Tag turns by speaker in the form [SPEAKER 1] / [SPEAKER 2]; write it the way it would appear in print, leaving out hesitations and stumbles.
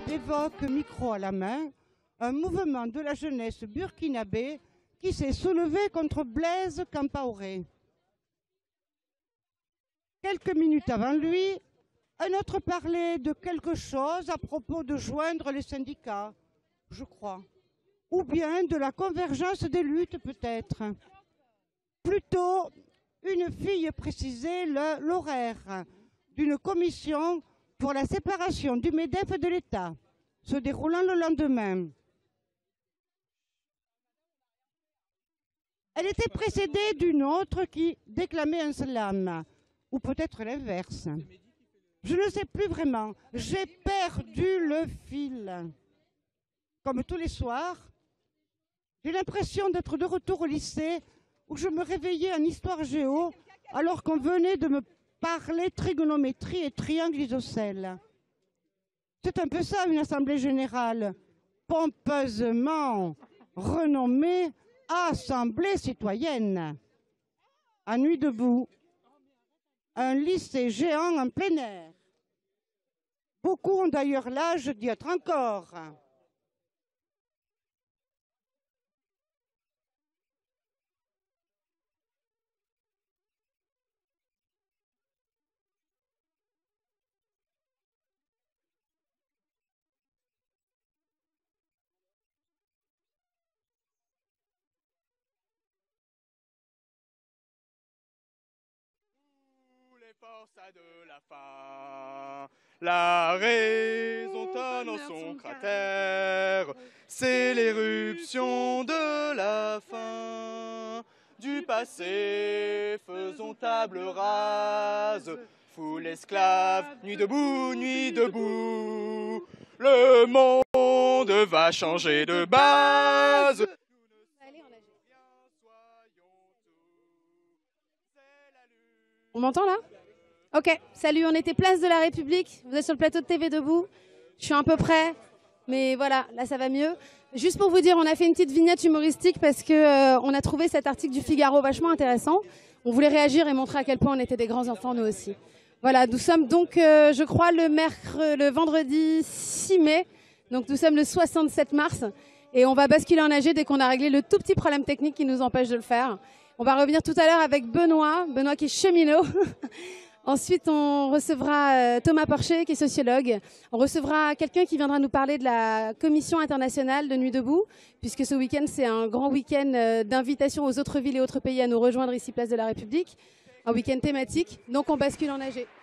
[SPEAKER 1] évoque, micro à la main, un mouvement de la jeunesse burkinabé qui s'est soulevé contre Blaise Compaoré. Quelques minutes avant lui, un autre parlait de quelque chose à propos de joindre les syndicats, je crois, ou bien de la convergence des luttes peut-être. Plutôt, une fille précisait l'horaire d'une commission pour la séparation du MEDEF de l'État, se déroulant le lendemain. Elle était précédée d'une autre qui déclamait un slam, ou peut-être l'inverse. Je ne sais plus vraiment, j'ai perdu le fil. Comme tous les soirs, j'ai l'impression d'être de retour au lycée où je me réveillais en histoire géo alors qu'on venait de me parler trigonométrie et triangle isocèle. C'est un peu ça une assemblée générale, pompeusement renommée Assemblée citoyenne. À Nuit debout, un lycée géant en plein air. Beaucoup ont d'ailleurs l'âge d'y être encore.
[SPEAKER 2] Forçats de la faim, la raison tonne en son cratère, c'est l'éruption de la fin. Du passé, faisons table rase, foule esclave, nuit debout, le monde va changer de base.
[SPEAKER 3] On m'entend là? Ok, salut, on était place de la République, vous êtes sur le plateau de TV Debout, je suis un peu près, mais voilà, là ça va mieux. Juste pour vous dire, on a fait une petite vignette humoristique parce qu'on a trouvé cet article du Figaro vachement intéressant. On voulait réagir et montrer à quel point on était des grands enfants nous aussi. Voilà, nous sommes donc, je crois, le vendredi 6 mai, donc nous sommes le 67 mars, et on va basculer en AG dès qu'on a réglé le tout petit problème technique qui nous empêche de le faire. On va revenir tout à l'heure avec Benoît qui est cheminot. Ensuite, on recevra Thomas Porcher, qui est sociologue. On recevra quelqu'un qui viendra nous parler de la Commission internationale de Nuit debout, puisque ce week-end, c'est un grand week-end d'invitation aux autres villes et autres pays à nous rejoindre ici, place de la République. Un week-end thématique. Donc, on bascule en AG.